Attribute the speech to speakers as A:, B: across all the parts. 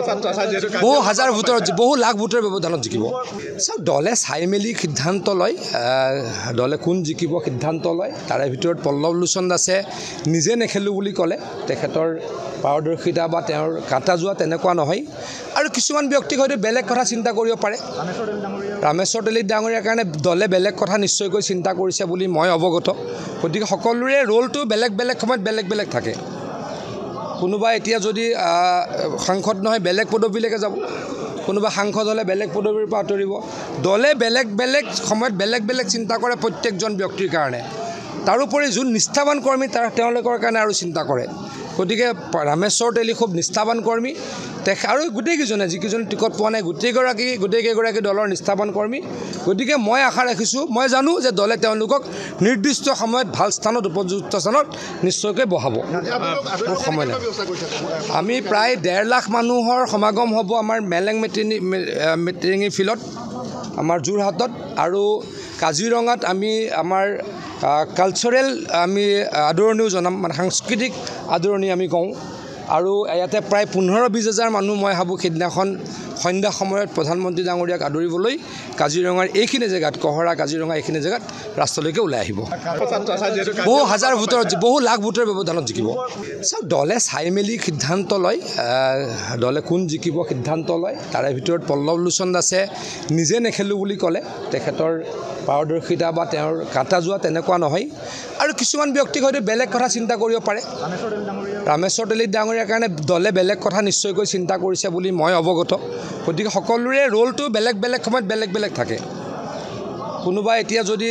A: বহু হাজাৰ ভোটৰ বহু লাখ ভোটৰ ব্যৱধানত জিকিব চাওক দলে চাই মেলি সিদ্ধান্ত লয় দলে কোন জিকিব সিদ্ধান্ত লয় তাৰে ভিতৰত পল্লৱ লোচন দাসে নিজে নেখেলোঁ বুলি ক'লে তেখেতৰ পাৰদৰ্শিতা বা তেওঁৰ কাটা যোৱা তেনেকুৱা নহয় আৰু কিছুমান ব্যক্তিক হয়তো বেলেগ কথা চিন্তা কৰিব পাৰে ৰামেশ্বৰ তেলী ডাঙৰীয়াৰ কাৰণে দলে বেলেগ কথা নিশ্চয়কৈ চিন্তা কৰিছে বুলি মই অৱগত গতিকে সকলোৰে ৰোলটো বেলেগ বেলেগ সময়ত বেলেগ বেলেগ থাকে কোনোবা এতিয়া যদি সাংসদ নহয় বেলেগ পদবীলৈকে যাব কোনোবা সাংসদ হ'লে বেলেগ পদবীৰ পৰা আঁতৰিব দলে বেলেগ বেলেগ সময়ত বেলেগ বেলেগ চিন্তা কৰে প্ৰত্যেকজন ব্যক্তিৰ কাৰণে তাৰোপৰি যোন নিষ্ঠাৱান কৰ্মী তেওঁলোকৰ কাৰণে আৰু চিন্তা কৰে গতিকে ৰামেশ্বৰ তেলী খুব নিষ্ঠাৱান কৰ্মী আৰু গোটেইকেইজনে যিকেইজন টিকট পোৱা নাই গোটেইকেইগৰাকী দলৰ নিষ্ঠাৱান কৰ্মী গতিকে মই আশা ৰাখিছোঁ মই জানো যে দলে তেওঁলোকক নিৰ্দিষ্ট সময়ত ভাল স্থানত উপযুক্ত স্থানত নিশ্চয়কৈ বহাব সময় নাই আমি প্ৰায় 1.5 লাখ মানুহৰ সমাগম হ'ব আমাৰ মেলেং মেটিৰিঙি ফিল্ডত আমাৰ যোৰহাটত আৰু কাজিৰঙাত আমি আমাৰ কালচাৰেল আমি আদৰণিও জনাম মানে সাংস্কৃতিক আদৰণি আমি কওঁ আৰু ইয়াতে প্ৰায় 15-20 হাজাৰ মানুহ মই ভাবোঁ সেইদিনাখন সন্ধ্যা সময়ত প্ৰধানমন্ত্ৰী ডাঙৰীয়াক আদৰিবলৈ কাজিৰঙাৰ এইখিনি জেগাত কহৰা কাজিৰঙা এইখিনি জেগাত ৰাস্তালৈকে ওলাই আহিব বহু হাজাৰ ভোটৰ বহু লাখ ভোটৰ ব্যৱধানত জিকিব চাওক দলে চাই মেলি সিদ্ধান্ত লয় দলে কোন জিকিব সিদ্ধান্ত লয় তাৰে ভিতৰত পল্লৱ লোচন দাসে নিজে নেখেলোঁ বুলি ক'লে তেখেতৰ পাৰদৰ্শিতা বা তেওঁৰ কাটা যোৱা তেনেকুৱা নহয় আৰু কিছুমান ব্যক্তিক হয়তো বেলেগ কথা চিন্তা কৰিব পাৰে ৰামেশ্বৰ তেলী ডাঙৰীয়াৰ কাৰণে দলে বেলেগ কথা নিশ্চয়কৈ চিন্তা কৰিছে বুলি মই অৱগত গতিকে সকলোৰে ৰোলটো বেলেগ বেলেগ সময়ত বেলেগ বেলেগ থাকে কোনোবা এতিয়া যদি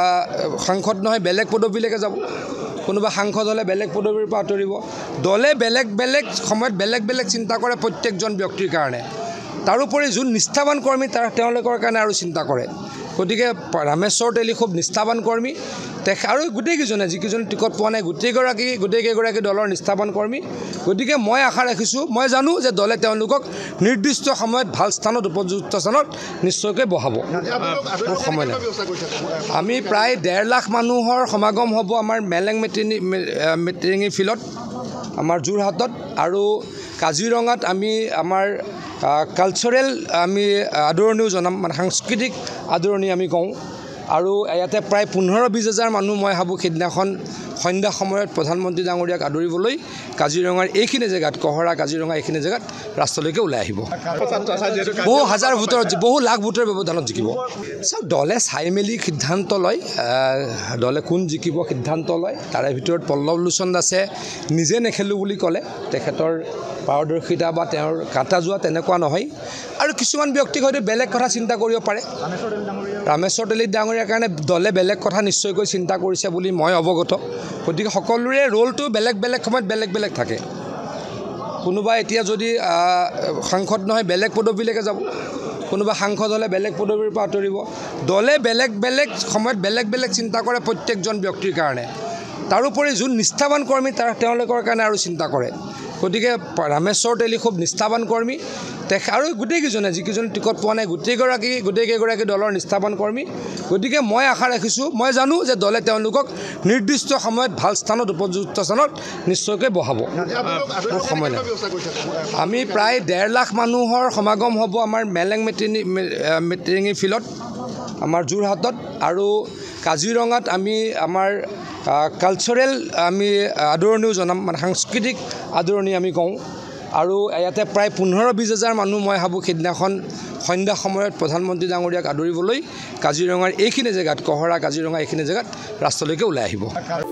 A: সাংসদ নহয় বেলেগ পদবীলৈকে যাব কোনোবা সাংসদ হ'লে বেলেগ পদবীৰ পৰা আঁতৰিব দলে বেলেগ বেলেগ সময়ত বেলেগ বেলেগ চিন্তা কৰে প্ৰত্যেকজন ব্যক্তিৰ কাৰণে তাৰোপৰি যোন নিষ্ঠাৱান কৰ্মী তেওঁলোকৰ কাৰণে আৰু চিন্তা কৰে গতিকে ৰামেশ্বৰ তেলী খুব নিষ্ঠাৱান কৰ্মী আৰু গোটেইকেইজনে যিকেইজন টিকট পোৱা নাই গোটেইকেইগৰাকী দলৰ নিষ্ঠাৱান কৰ্মী গতিকে মই আশা ৰাখিছোঁ মই জানো যে দলে তেওঁলোকক নিৰ্দিষ্ট সময়ত ভাল স্থানত উপযুক্ত স্থানত নিশ্চয়কৈ বহাব সময় নাই আমি প্ৰায় 1.5 লাখ মানুহৰ সমাগম হ'ব আমাৰ মেলেং মেটিৰিঙি ফিল্ডত আমাৰ যোৰহাটত আৰু কাজিৰঙাত আমি আমাৰ কালচাৰেল আমি আদৰণিও জনাম মানে সাংস্কৃতিক আদৰণি আমি কওঁ আৰু ইয়াতে প্ৰায় 15-20 হাজাৰ মানুহ মই ভাবোঁ সেইদিনাখন সন্ধ্যা সময়ত প্ৰধানমন্ত্ৰী ডাঙৰীয়াক আদৰিবলৈ কাজিৰঙাৰ এইখিনি জেগাত কহৰা কাজিৰঙা এইখিনি জেগাত ৰাস্তালৈকে ওলাই আহিব বহু হাজাৰ ভোটৰ বহু লাখ ভোটৰ ব্যৱধানত জিকিব চাওক দলে চাই মেলি সিদ্ধান্ত লয় দলে কোন জিকিব সিদ্ধান্ত লয় তাৰে ভিতৰত পল্লৱ লোচন দাসে নিজে নেখেলোঁ বুলি ক'লে তেখেতৰ পাৰদৰ্শিতা বা তেওঁৰ কাটা যোৱা তেনেকুৱা নহয় আৰু কিছুমান ব্যক্তিক হয়তো বেলেগ কথা চিন্তা কৰিব পাৰে ৰামেশ্বৰ তেলী ডাঙৰীয়াৰ কাৰণে দলে বেলেগ কথা নিশ্চয়কৈ চিন্তা কৰিছে বুলি মই অৱগত গতিকে সকলোৰে ৰোলটো বেলেগ বেলেগ সময়ত বেলেগ বেলেগ থাকে কোনোবা এতিয়া যদি সাংসদ নহয় বেলেগ পদবীলৈকে যাব কোনোবা সাংসদ হ'লে বেলেগ পদবীৰ পৰা আঁতৰিব দলে বেলেগ বেলেগ সময়ত বেলেগ বেলেগ চিন্তা কৰে প্ৰত্যেকজন ব্যক্তিৰ কাৰণে তাৰোপৰি যোন নিষ্ঠাৱান কৰ্মী তেওঁলোকৰ কাৰণে আৰু চিন্তা কৰে গতিকে ৰামেশ্বৰ তেলী খুব নিষ্ঠাৱান কৰ্মী আৰু গোটেইকেইজনে যিকেইজন টিকট পোৱা নাই গোটেইকেইগৰাকী দলৰ নিষ্ঠাৱান কৰ্মী গতিকে মই আশা ৰাখিছোঁ মই জানো যে দলে তেওঁলোকক নিৰ্দিষ্ট সময়ত ভাল স্থানত উপযুক্ত স্থানত নিশ্চয়কৈ বহাব সময় নাই আমি প্ৰায় 1.5 লাখ মানুহৰ সমাগম হ'ব আমাৰ মেলেং মেটিৰিঙি ফিল্ডত আমাৰ যোৰহাটত আৰু কাজিৰঙাত আমি আমাৰ কালচাৰেল আমি আদৰণিও জনাম মানে সাংস্কৃতিক আদৰণি আমি কওঁ আৰু ইয়াতে প্ৰায় 15-20 হাজাৰ মানুহ মই ভাবোঁ সেইদিনাখন সন্ধ্যা সময়ত প্ৰধানমন্ত্ৰী ডাঙৰীয়াক আদৰিবলৈ কাজিৰঙাৰ এইখিনি জেগাত কহৰা কাজিৰঙা এইখিনি জেগাত ৰাস্তালৈকে ওলাই আহিব